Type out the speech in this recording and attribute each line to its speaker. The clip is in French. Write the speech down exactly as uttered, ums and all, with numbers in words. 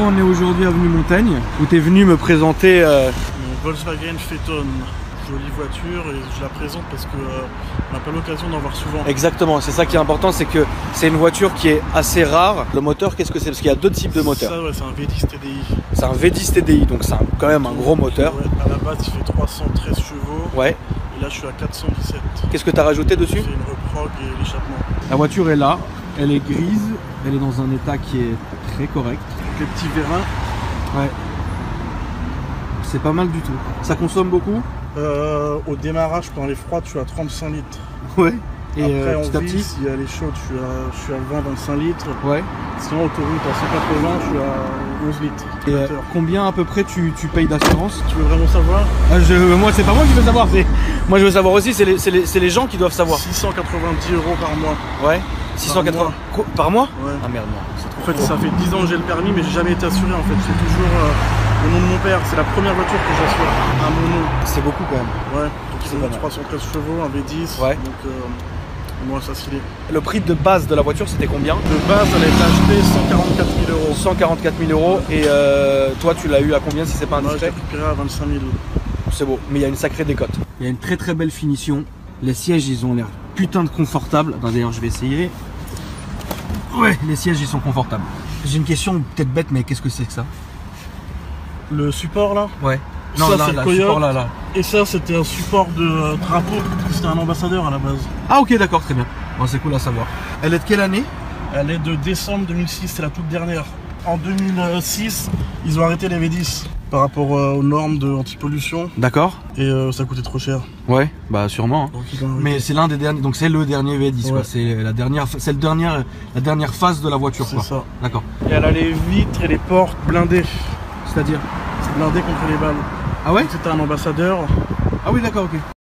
Speaker 1: on est aujourd'hui avenue Montaigne, où tu es venu me présenter euh...
Speaker 2: une Volkswagen Phaeton. Jolie voiture et je la présente parce qu'on euh, n'a pas l'occasion d'en voir souvent.
Speaker 1: Exactement, c'est ça qui est important, c'est que c'est une voiture qui est assez rare. Le moteur, qu'est-ce que c'est? Parce qu'il y a deux types de moteurs.
Speaker 2: Ça, ouais, c'est un V dix T D I.
Speaker 1: C'est un V dix T D I, donc c'est quand même un gros moteur.
Speaker 2: Ouais, à la base, il fait trois cent treize chevaux.
Speaker 1: Ouais.
Speaker 2: Et là, je suis à quatre cent dix-sept.
Speaker 1: Qu'est-ce que tu as rajouté dessus?
Speaker 2: C'est une reprog et l'échappement.
Speaker 1: La voiture est là, elle est grise, elle est dans un état qui est très correct.
Speaker 2: Donc les petits vérins.
Speaker 1: Ouais. C'est pas mal du tout. Ça consomme beaucoup?
Speaker 2: Euh, au démarrage, pendant les froides, je suis à trente-cinq litres.
Speaker 1: Ouais. Et
Speaker 2: après,
Speaker 1: euh,
Speaker 2: en
Speaker 1: petit à
Speaker 2: vie,
Speaker 1: petit,
Speaker 2: si elle est chaude, je suis à, je suis à vingt à vingt-cinq litres.
Speaker 1: ouais.
Speaker 2: Sinon, autoroute à cent quatre-vingts, je suis à onze litres.
Speaker 1: Et euh, combien à peu près tu, tu payes d'assurance?
Speaker 2: Tu veux vraiment savoir?
Speaker 1: ah, je, Moi, c'est pas moi qui veux savoir. Moi, je veux savoir aussi, c'est les, les, les gens qui doivent savoir.
Speaker 2: six cent quatre-vingt-dix euros par mois.
Speaker 1: Ouais. six cent quatre-vingts par mois, par mois?
Speaker 2: Ouais.
Speaker 1: Ah merde, non.
Speaker 2: En fait, ça fait dix ans que j'ai le permis, mais j'ai jamais été assuré. En fait, c'est toujours euh, au nom de mon père. C'est la première voiture que j'assure à mon nom.
Speaker 1: C'est beaucoup quand même.
Speaker 2: Ouais. Donc ils ont trois cent treize chevaux, un V dix.
Speaker 1: Ouais.
Speaker 2: Donc euh, moi, ça se lit.
Speaker 1: Le prix de base de la voiture, c'était combien?
Speaker 2: De base, elle a été achetée cent quarante-quatre mille euros.
Speaker 1: cent quarante-quatre mille euros. Et euh, toi, tu l'as eu à combien si c'est pas
Speaker 2: Moi, je l'ai
Speaker 1: indiscret?
Speaker 2: récupéré à vingt-cinq mille.
Speaker 1: C'est beau, mais il y a une sacrée décote. Il y a une très très belle finition. Les sièges, ils ont l'air putain de confortables. Attends, d'ailleurs, je vais essayer. Ouais, les sièges, ils sont confortables. J'ai une question peut-être bête, mais qu'est-ce que c'est que ça?
Speaker 2: Le support là?
Speaker 1: Ouais.
Speaker 2: Ça,
Speaker 1: Non, là,
Speaker 2: c'est
Speaker 1: là,
Speaker 2: le Coyote.
Speaker 1: support là, là.
Speaker 2: Et ça, c'était un support de euh, drapeau. C'était un ambassadeur à la base.
Speaker 1: Ah ok, d'accord, très bien. Bon, c'est cool à savoir. Elle est de quelle année?
Speaker 2: Elle est de décembre deux mille six, c'est la toute dernière. En deux mille six, ils ont arrêté les V dix par rapport euh, aux normes de anti-pollution.
Speaker 1: D'accord.
Speaker 2: Et euh, ça coûtait trop cher.
Speaker 1: Ouais, bah sûrement. Hein.
Speaker 2: Donc, ils ont arrêté.
Speaker 1: Mais c'est l'un des derniers, donc c'est le dernier V dix,
Speaker 2: Ouais.
Speaker 1: quoi. C'est la dernière, c'est le dernier, la dernière phase de la voiture,
Speaker 2: C'est
Speaker 1: quoi.
Speaker 2: ça.
Speaker 1: D'accord.
Speaker 2: Et elle a les vitres et les portes blindées.
Speaker 1: C'est-à-dire?
Speaker 2: C'est blindé contre les balles.
Speaker 1: Ah ouais?
Speaker 2: C'était un ambassadeur.
Speaker 1: Ah oui, d'accord, ok.